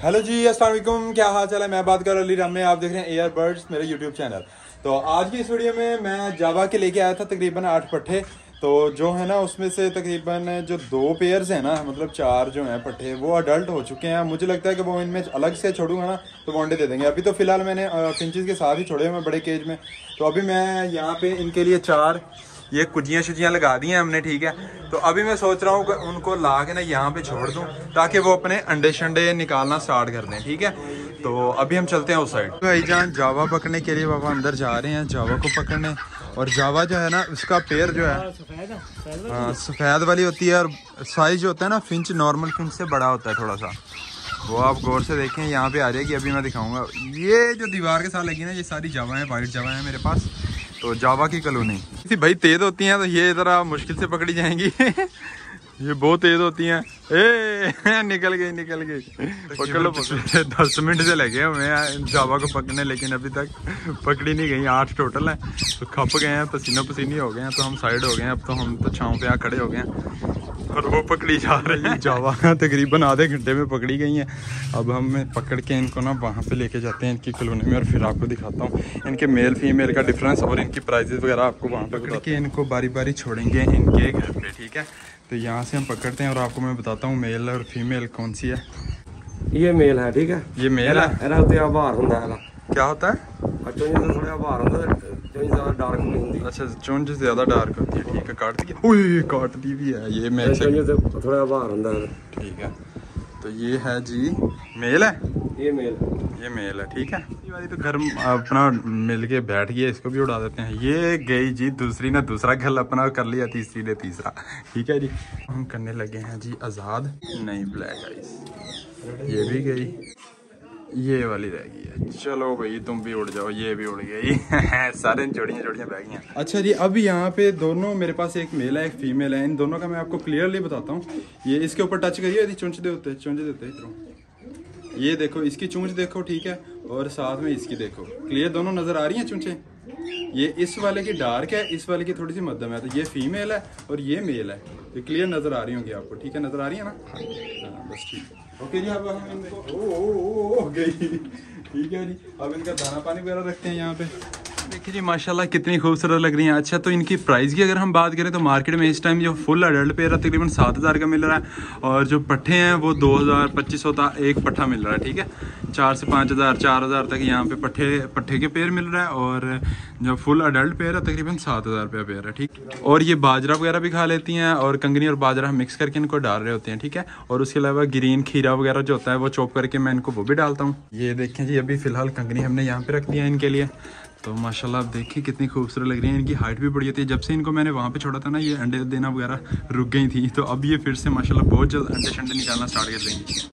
Hello जी, अस्सलाम वालेकुम। क्या हाल चाल है? मैं बात कर अली रामे, आप देख रहे हैं एयर बर्ड्स मेरे यूट्यूब चैनल। तो आज की इस वीडियो में मैं जावा के लेके आया था तकरीबन 8 पट्ठे। तो जो है ना उसमें से तकरीबन जो 2 पेयर्स हैं ना, मतलब 4 जो हैं पट्ठे वो अडल्ट हो चुके हैं। मुझे लगता है कि वो इनमें अलग से छोड़ूंगा ना तो वो अंडे दे देंगे। अभी तो फिलहाल मैंने फिंचेस के साथ ही छोड़े हुए हैं बड़े केज में। तो अभी मैं यहाँ पे इनके लिए 4 ये कुजियाँ शुजियाँ लगा दी हैं हमने, ठीक है। तो अभी मैं सोच रहा हूँ कि उनको ला के ना यहाँ पे छोड़ दूँ ताकि वो अपने अंडे शंडे निकालना स्टार्ट कर दें, ठीक है। तो अभी हम चलते हैं उस साइड। भाईजान जावा पकड़ने के लिए बाबा अंदर जा रहे हैं, जावा को पकड़ने। और जावा जो है ना उसका पेयर जो है हाँ सफ़ेद वाली होती है, और साइज जो होता है ना फिंच नॉर्मल फिंच से बड़ा होता है थोड़ा सा। वो आप गौर से देखें, यहाँ पे आ जाएगी, अभी मैं दिखाऊंगा। ये जो दीवार के साथ लगी ना ये सारी जावा है, वाइट जावा है मेरे पास। तो जावा की कॉलोनी इसी भाई तेज होती हैं तो ये ज़रा मुश्किल से पकड़ी जाएंगी ये बहुत तेज होती हैं। निकल गई पकड़ लो 10 मिनट से लगे हमें जावा को पकड़ने, लेकिन अभी तक पकड़ी नहीं गई। 8 टोटल है तो खप गए हैं, पसीना पसीनी हो गए हैं। तो हम साइड हो गए हैं, अब तो हम तो छाँव पे आ खड़े हो गए हैं और वो पकड़ी जा रही है। जावा तकरीबन आधे घंटे में पकड़ी गई हैं। अब हम पकड़ के इनको ना वहाँ पे लेके जाते हैं इनकी कॉलोनी में, और फिर आपको दिखाता हूँ इनके मेल फीमेल का डिफरेंस और इनकी प्राइजेस वगैरह आपको वहाँ पे पकड़ के इनको बारी बारी छोड़ेंगे इनके घर पे, ठीक है। तो यहाँ से हम पकड़ते हैं और आपको मैं बताता हूँ मेल और फीमेल कौन सी है। ये मेल है, ठीक है। ये मेल है। क्या होता है? अच्छा, चुंझ ज्यादा डार्क होती है, ठीक है। काट दी भी है ये मेल से थोड़ा बाहर होता है, ठीक है। तो ये है जी मेल है, ये मेल है, ठीक है। ये वाली तो घर अपना मिल के बैठ गया, इसको भी उड़ा देते हैं। ये गई जी दूसरी ने दूसरा घर अपना कर लिया, तीसरी ने तीसरा, ठीक है जी। हम करने लगे हैं जी आज़ाद। नहीं ब्लैक आइस, ये भी गई, ये वाली रह गई है। चलो भाई तुम भी उड़ जाओ, ये भी उड़ गई सारे जोड़ियाँ बह गई हैं। अच्छा जी, अब यहाँ पे दोनों मेरे पास एक मेल है एक फीमेल है। इन दोनों का मैं आपको क्लियरली बताता हूँ। ये इसके ऊपर टच करिए, यदि चुंच देते इधरों, ये देखो इसकी चूंच देखो, ठीक है। और साथ में इसकी देखो, क्लियर दोनों नजर आ रही हैं चूंचें। ये इस वाले की डार्क है, इस वाले की थोड़ी सी मध्यम है। तो ये फीमेल है और ये मेल है। ये क्लियर नजर आ रही होंगी आपको, ठीक है। नजर आ रही है ना? हाँ बस ठीक है, ओके जी। अब हम इनको हो गई, ठीक है जी। अब इनका दाना पानी वगैरह रखते हैं यहाँ पे। देखिए जी माशाल्लाह कितनी खूबसूरत लग रही हैं। अच्छा, तो इनकी प्राइस की अगर हम बात करें तो मार्केट में इस टाइम जो फुल अडल्ट पेयर है तकरीबन 7000 का मिल रहा है, और जो पट्ठे हैं वो 2000-2500 का एक पट्ठा मिल रहा है, ठीक है। 4 से 5000 4000 तक यहाँ पे पट्ठे के पेयर मिल रहा है, और जो फुल अडल्ट पेयर है तकरीबन 7000 रुपया पेयर है, ठीक। और ये बाजरा वगैरह भी खा लेती हैं, और कंगनी और बाजरा मिक्स करके इनको डाल रहे होते हैं, ठीक है। और उसके अलावा ग्रीन खीरा वगैरह जो होता है वो चॉप करके मैं इनको वो भी डालता हूँ। ये देखें जी, अभी फिलहाल कंगनी हमने यहाँ पे रख दिया है इनके लिए। तो माशाल्लाह आप देखिए कितनी खूबसूरत लग रही है। इनकी हाइट भी बड़ी होती है। जब से इनको मैंने वहाँ पे छोड़ा था ना, ये अंडे देना वगैरह रुक गई थी। तो अब ये फिर से माशाल्लाह बहुत जल्द अंडे शंडे निकालना स्टार्ट कर देंगी।